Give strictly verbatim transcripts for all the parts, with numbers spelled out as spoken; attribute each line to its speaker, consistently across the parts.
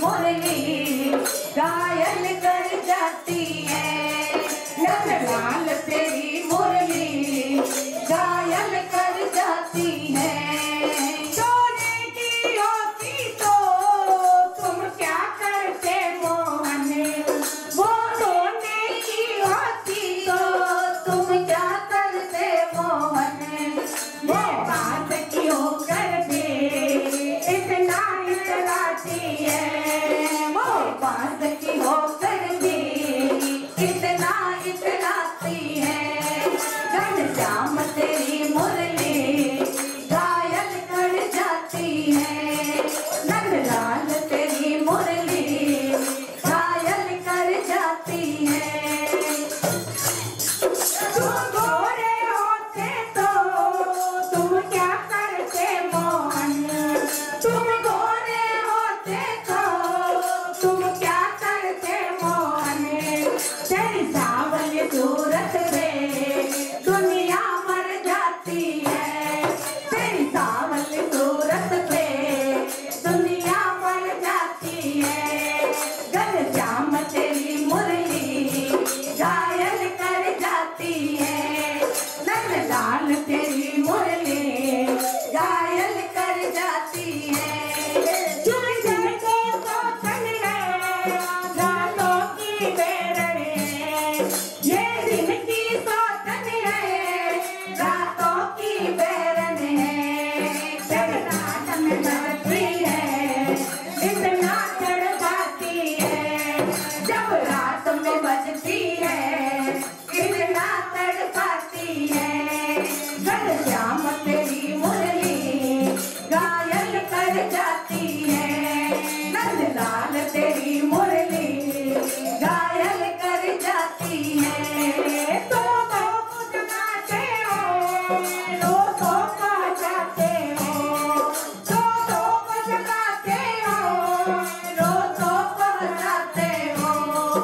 Speaker 1: मुरली घायल कर जाती है। नंदलाल तेरी मुरली घायल कर जाती है। सोने की होती तो तुम क्या करते मोहन, वो सोने की होती तो तुम क्या करते मोहन। वो बात क्यों कर दे इतना इतराती है, वो बात क्यों कर दे इतना इतराती है। घनश्याम तेरी मुरली घायल कर जाती है। नंदलाल तेरी मुरली घायल कर जाती है। तुम गोरे होते तो तुम क्या करते मोहन, तुम गोरे होते तो तुम क्या करते मोहन। तेरी सावली सूरत में दुनिया मर जाती है। तेरी सावली सूरत पे दुनिया मर जाती है। घनश्याम तेरी मुरली घायल कर जाती है। नंदलाल तेरी मुरली घायल कर जाती है। तुम जगो तो तन है रातों की बेरन है, ये दिन की सोचन है रातों की बेरन है। जगरात में डरती है इतना तड़पाती है, जब रात में बजती है इतना तड़पाती है। घनश्याम तेरी मुरली घायल कर जाती है। नंदलाल तेरी मुरली घायल कर जाती है। तो तो कुछ गाते हो रो तो जाते हो, तो तो कुछ गाते हो रो तो जाते हो।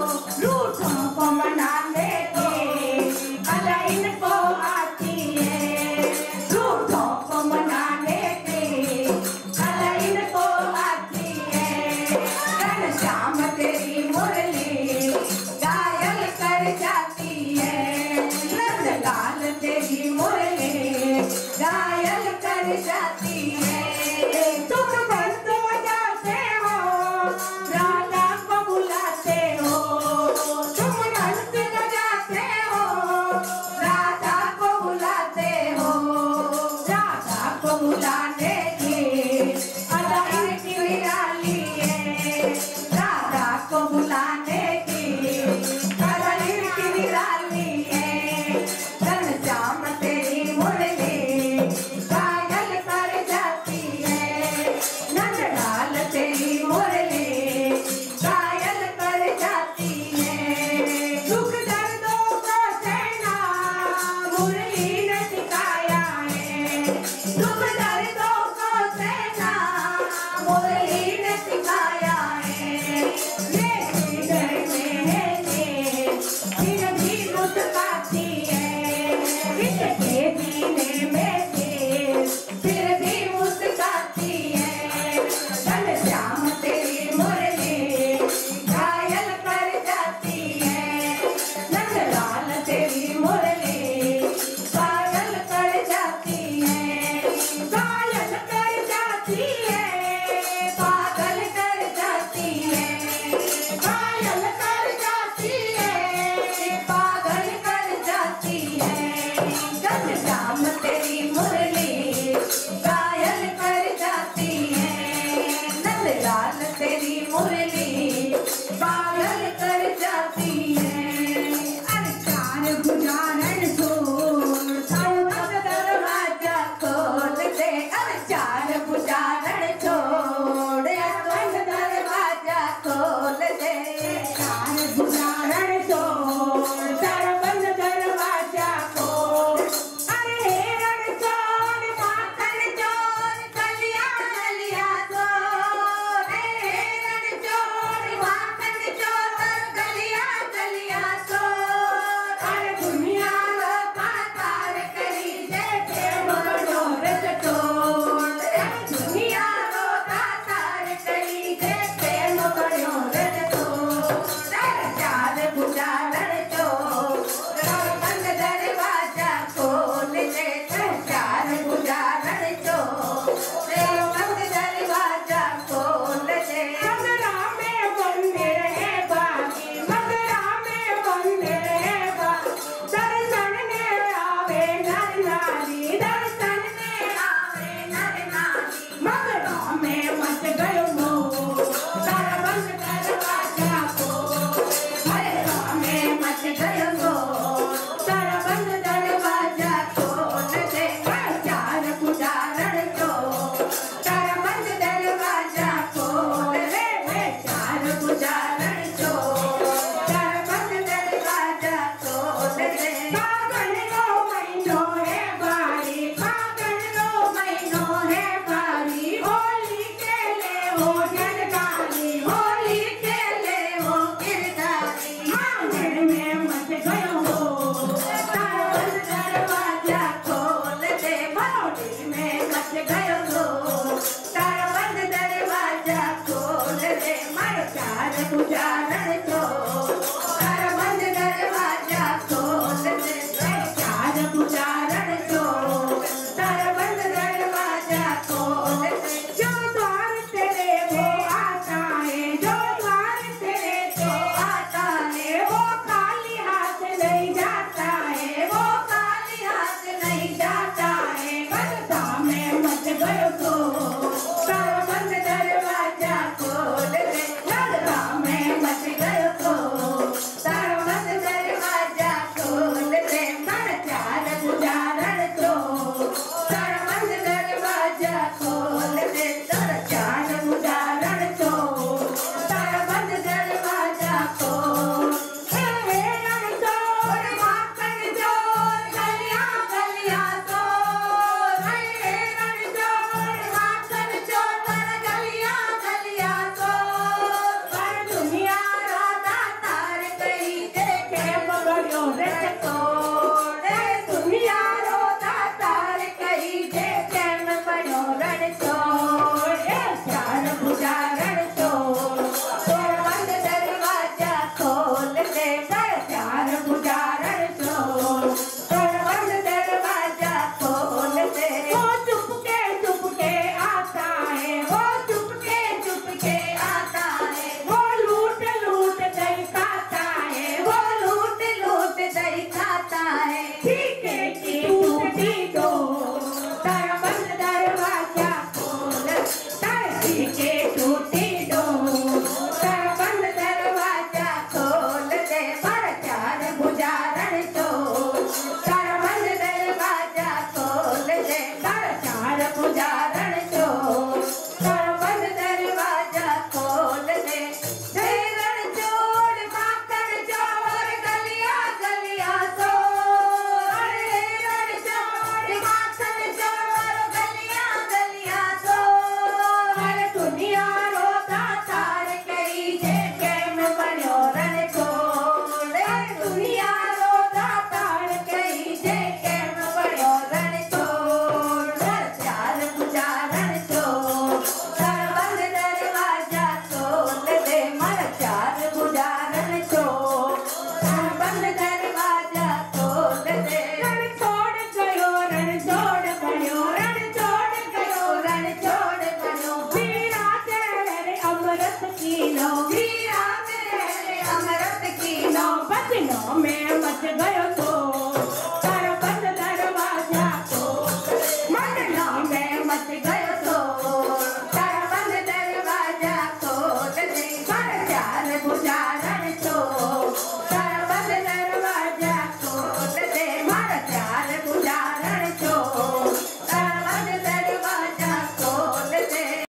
Speaker 1: रूठों को मनाने की कला इनको आती है, रूठों को मनाने की कला इनको आती है। घनश्याम तेरी मुरली घायल कर जाती है। नंदलाल तेरी मुरली घायल कर जाती है। तुम बंद बजाते हो राजा को बुलाते हो, तुम बंद बजाते हो राजा को बुलाते हो। राजा को बुलाने की अदाई की निराली है, राजा को बुलाने की अदाई की निराली है। घनश्याम तेरी मुरली घायल कर जाती है। नंदलाल तेरी मुरली घायल कर जाती है। दुख दर्दों को सहना मुरली ने सिखाया है, दुख दर्दों को सहना मुरली ने सिखाया है। ये जिगर में है ये फिर भी मुस्कुराती है, इसके सीने में ये फिर भी मुस्कुराती है। घनश्याम तेरी मुरली घायल कर जाती है। नंदलाल तेरी मुरली घायल कर जाती है। घायल कर जाती है, पागल कर जाती है, घायल कर जाती है, पागल कर जाती है। घनश्याम तेरी मुरली घायल कर जाती है। मच गयो मोर तारा बंद दरवाजा खोल हरे गाँव में मच गयो मोर तारा बंद दरवाजा खोल दे चार पुजारण जो तारा बंद दरवाजा खोल रे चार पुजारण जो तारा बंद दरवाजा खोल दे फागुन रो महीनो है बारी फागुन रो महीनो है बारी होली खेले हो गिरधारी होली खेले हो गिरधारी आंगन में मच गयो हो तारा बंद दरवाजा खोल दे भौली में मच गयो हो तारा बंद दरवाजा खोल दे मारो चार पुजारण जो तारा बंद दरवाजा खोल दे चार पुजारण जो तारा बंद दरवाजा खोल दे जो द्वार तेरे वो आता है जो द्वार तेरे तो आता है वो खाली हाथ नहीं जाता है वो खाली हाथ नहीं जाता है बंदा में मच गयो तो तारा बंद दरवाजा खोल दे लड़का में मच गयो तो तारा बंद दरवाजा खोल दे मन चार पुजारण तो तारा बंद दरवाजा खोल दे तारा चार पुजारण तो तारा बंद दरवाजा खोल हे रण चोर माखन चोर गलियां गलियां चोर हे रण चोर माखन चोर पर गलियां गलियां चोर पर दुनिया राधा तार कहीं देखे बगड़ियो रे चोर रे दुनिया रोदा तार कहीं देखे में बड़ो रण चोर हे चार पुजारण चोर तारा बंद दरवाजा खोल दे चार पुजारण चोर तारा बंद दरवाजा खोल दे वो चुपके चुपके आता है वो चुपके चुपके आता है वो लूट लूट दही खाता है वो लूट लूट दही खाता है ठीक है की टूटी दो तारा बंद दरवाजा खोल तारा ठीक है टूटी दो तारा बंद दरवाजा खोल दे पर चार पुजारण चो तारा बंद दरवाजा खोल दे तारा चार पुजारण चो तारा बंद दरवाजा खोल दे हे रण चोर माखन चोर गलियां गलियां चोर हे रण चोर माखन चोर गलियां गलियां चोर हर दुनिया रोदा तार कई जेके में बड़ो रण चोर हर दुनिया रोदा तार कई जेके में बड़ो रण चोर चार पुजारण चोर तारा बंद दरवाजा खोल दे मर चार पुजारण चोर तारा बंद दरवाजा खोल दे रण छोड़ गयो रण छोड़ गयो रण छोड़ गयो रण छोड़ गयो वीरा तेरे अमृत कीनो वीरा तेरे अमृत कीनो बचनों में मच गयो